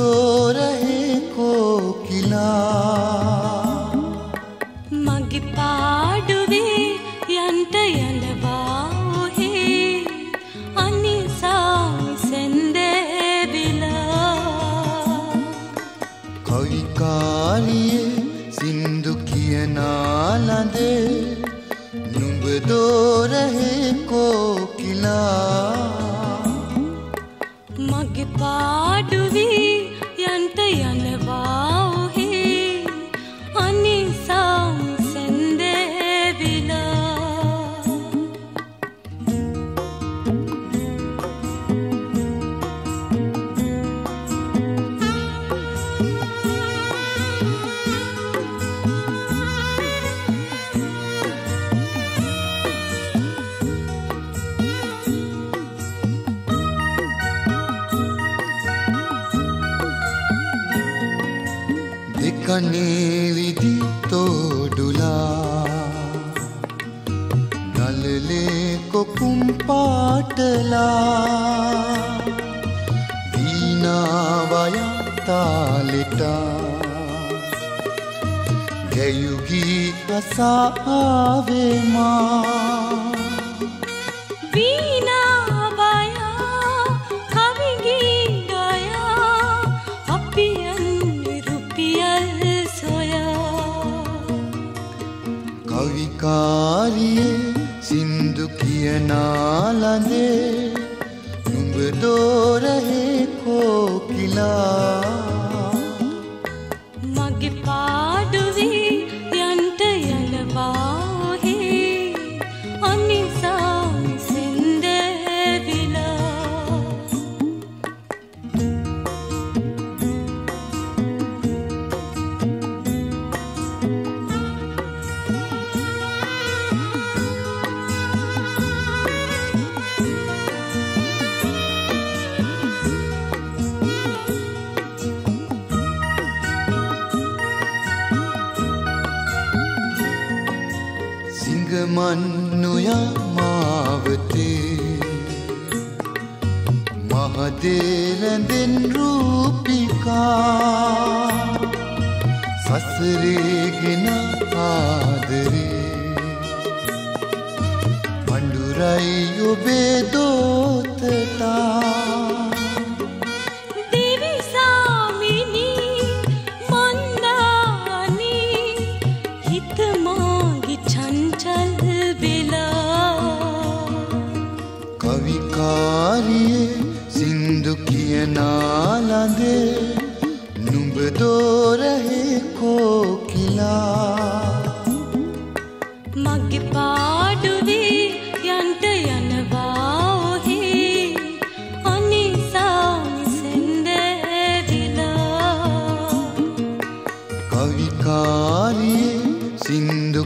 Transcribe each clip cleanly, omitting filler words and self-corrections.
दो रहे कोकिला मगे पाडुवे यंट यंडवाहे अनिसामि सेंदेविला कविकालिये सिंधु कियना लंदे नुඹ दो रहे कोकिला मगे पाडुवे යන්ට යනවා ඔහේ අනිසම් සැන්දේවිලා කනේ විදි තෝඩුලා නලලේ කොකුම් පාටලා වීණාවය තාලෙටා ගැයුගී අසාවේ මා කවිකාරියේ සින්දු කියනා ලඳේ නුඹ දෝ රහේ කොකිලා මගේ පාඩුවේ යන්ට යනවා හේ අනිසාමි සෙන්දේවිලා මන්නුයා මාවතේ මහදේරඳෙන් රූපිකා සසරේගෙන ආදරේ පඬුරයි ඔබේ දෝතතා කවිකාරියේ සින්දු කියනා ලඳේ නුඹ දෝ රහේ කොකිලා මගේ පාඩුවේ යන්ට යනවා ඔහේ අනිසාමි සෙන්දේවිලා කවිකාරියේ සින්දු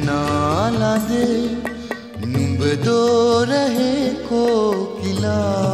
කියනා ලඳේ නුඹ දෝ රහේ कोकिला